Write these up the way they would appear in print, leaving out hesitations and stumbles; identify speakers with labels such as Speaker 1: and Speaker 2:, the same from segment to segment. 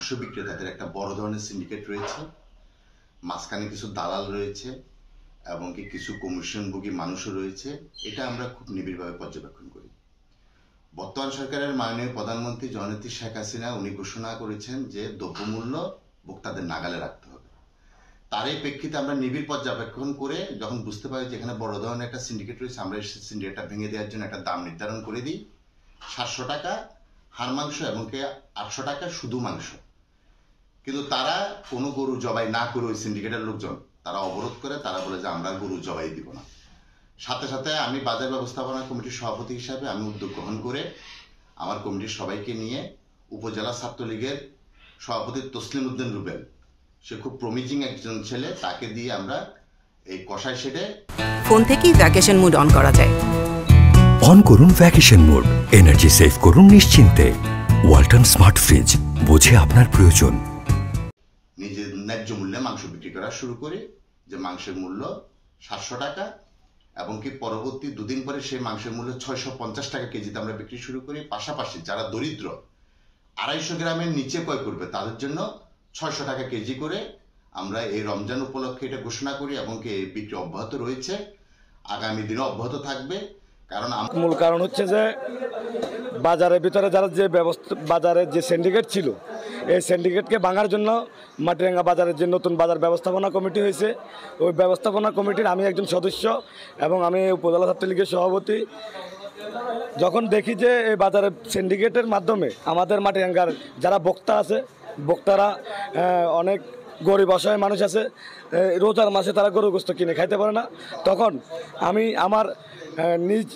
Speaker 1: মাংস বিক্রেতাদের একটা বড় ধরনের সিন্ডিকেট রয়েছে, মাঝখানে কিছু দালাল রয়েছে এবং কিছু কমিশনভোগী মানুষও রয়েছে। এটা আমরা খুব নিবিড়ভাবে পর্যবেক্ষণ করি। বর্তমান সরকারের মাননীয় প্রধানমন্ত্রী জননেত্রী শেখ হাসিনা উনি ঘোষণা করেছেন যে দ্রব্যমূল্য ভোক্তাদের নাগালে রাখতে হবে। তার এই প্রেক্ষিতে আমরা নিবিড় পর্যবেক্ষণ করে যখন বুঝতে পারি যে এখানে বড় ধরনের একটা সিন্ডিকেট রয়েছে, আমরা এই সিন্ডিকেটটা ভেঙে দেওয়ার জন্য একটা দাম নির্ধারণ করে দিই 700 টাকা হাড় মাংস এবং 800 টাকা শুধু মাংস। কিন্তু তারা কোনো গরু জবাই না করে ওই সিন্ডিকেটের লোকজন তারা অবরোধ করে, তারা বলে যে আমরা গরু জবাই দিব না। সাথে সাথে আমি বাজার ব্যবস্থাপনা কমিটির সভাপতি হিসাবে আমি উদ্যোগ গ্রহণ করে আমার কমিটির সবাইকে নিয়ে উপজেলা ছাত্রলীগের সভাপতি তসলিম উদ্দিন রুবেল, সে খুব প্রমিজিং একজন ছেলে, তাকে দিয়ে আমরা এই কষাই শেডে
Speaker 2: ফোন থেকেই ভ্যাকেশন মুড অন করা যায়।
Speaker 3: অন করুন ভ্যাকেশন মুড, এনার্জি সেভ করুন নিশ্চিন্তে। ওয়ালটন স্মার্ট ফ্রিজ, বোঝে আপনার প্রয়োজন।
Speaker 1: নিজের ন্যায্য মূল্যে মাংস বিক্রি করা শুরু করি, যে মাংসের মূল্য 700 টাকা এবং পরবর্তী দুদিন পরে সেই মাংসের মূল্য 650 টাকা কেজিতে আমরা বিক্রি শুরু করি। পাশাপাশি যারা দরিদ্র 250 গ্রামের নিচে ক্রয় করবে তাদের জন্য 600 টাকা কেজি করে আমরা এই রমজান উপলক্ষে এটা ঘোষণা করি এবং এই বিক্রি অব্যাহত রয়েছে, আগামী দিনে অব্যাহত থাকবে। কারণ
Speaker 4: মূল কারণ হচ্ছে যে বাজারের ভিতরে যারা যে বাজারের যে সিন্ডিকেট ছিল, এই সিন্ডিকেটকে ভাঙার জন্য মাটিরাঙ্গা বাজারের যে নতুন বাজার ব্যবস্থাপনা কমিটি হয়েছে, ওই ব্যবস্থাপনা কমিটির আমি একজন সদস্য এবং আমি উপজেলা ছাত্রলীগের সভাপতি। যখন দেখি যে এই বাজারের সিন্ডিকেটের মাধ্যমে আমাদের মাটিরাঙ্গার যারা বক্তা আছে, বক্তারা অনেক গরিব অসহায় মানুষ আছে, রোজার মাসে তারা গরু গোস্ত কিনে খাইতে পারে না, তখন আমি আমার নিজ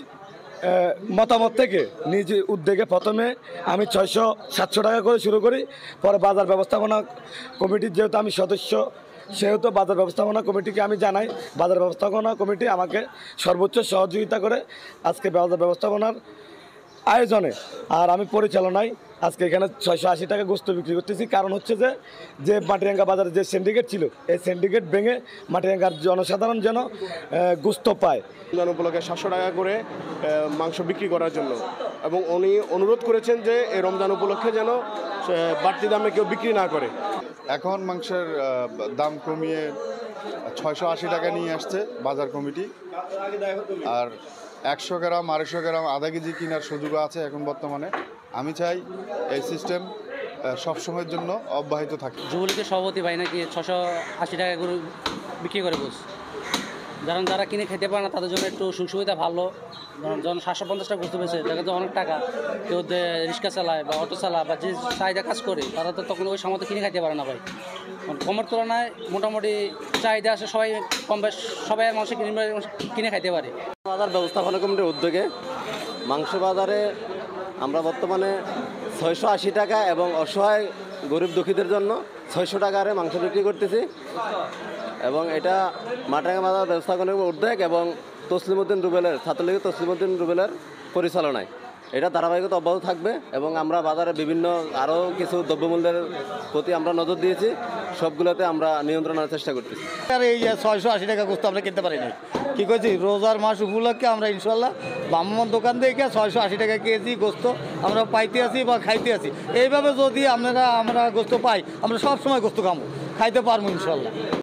Speaker 4: মতামত থেকে নিজ উদ্যোগে প্রথমে আমি 600-700 টাকা করে শুরু করি। পরে বাজার ব্যবস্থাপনা কমিটির যেহেতু আমি সদস্য, সেহেতু বাজার ব্যবস্থাপনা কমিটিকে আমি জানাই। বাজার ব্যবস্থাপনা কমিটি আমাকে সর্বোচ্চ সহযোগিতা করে আজকে বাজার ব্যবস্থাপনার আয়োজনে আর আমি পরিচালনায় আজকে এখানে 680 টাকা গোস্ত বিক্রি করতেছি। কারণ হচ্ছে যে মাটিরাঙ্গা বাজারে যে সিন্ডিকেট ছিল, এই সিন্ডিকেট ভেঙে মাটিরাঙ্গার জনসাধারণ যেন গোস্ত পায়।
Speaker 5: রমজান উপলক্ষে 700 টাকা করে মাংস বিক্রি করার জন্য, এবং উনি অনুরোধ করেছেন যে এই রমজান উপলক্ষে যেন বাড়তি দামে কেউ বিক্রি না করে।
Speaker 6: এখন মাংসের দাম কমিয়ে 680 টাকা নিয়ে আসছে বাজার কমিটি। আর 100 গ্রাম 250 গ্রাম আধা কেজি কেনার সুযোগ আছে এখন বর্তমানে। আমি চাই এই সিস্টেম সবসময়ের জন্য অব্যাহত থাকে।
Speaker 7: যুবলীগের সভাপতি ভাই নাকি 680 টাকা করে বিক্রি করে বস, যারা কিনে খেতে পারে না তাদের জন্য একটু সুযোগ সুবিধা ভালো। যখন 750 টাকা বুঝতে পেরেছে, দেখা তো অনেক টাকা, কেউ রিক্সা চালায় বা অটো চালায় বা যে চাহিদা কাজ করে, তারা তো তখন ওই সময় কিনে খাইতে পারে না ভাই। কমের তুলনায় মোটামুটি চাহিদা আছে, সবাই কম বেশ সবাই মানুষ কিনে খাইতে পারে।
Speaker 8: বাজার ব্যবস্থাপনা কমিটির উদ্যোগে মাংস বাজারে আমরা বর্তমানে 680 টাকা এবং অসহায় গরিব দুঃখীদের জন্য 600 টাকা হারে মাংস বিক্রি করতেছি। এবং এটা মাটিরাঙ্গা বাজার ব্যবস্থাপনা কমিটির উদ্যোগ এবং তসলিম উদ্দিন রুবেলের, ছাত্রলীগের তসলিম উদ্দিন রুবেলের পরিচালনায় এটা ধারাবাহিকতা অব্যাহত থাকবে। এবং আমরা বাজারে বিভিন্ন আরও কিছু দ্রব্যমূল্যের প্রতি আমরা নজর দিয়েছি, সবগুলোতে আমরা নিয়ন্ত্রণ আনার চেষ্টা করতেছি।
Speaker 9: আর এই 680 টাকা গোস্ত আমরা কিনতে পারি না, কী করছি রোজার মাস উপলক্ষে আমরা ইনশাল্লাহ ভ্রাম্যমাণ দোকান থেকে 680 টাকা কেজি গোস্ত আমরা পাইতে আছি বা খাইতে আছি। এইভাবে যদি আমরা গোস্ত পাই, আমরা সবসময় গোস্ত খাবো, খাইতে পারবো ইনশাল্লাহ।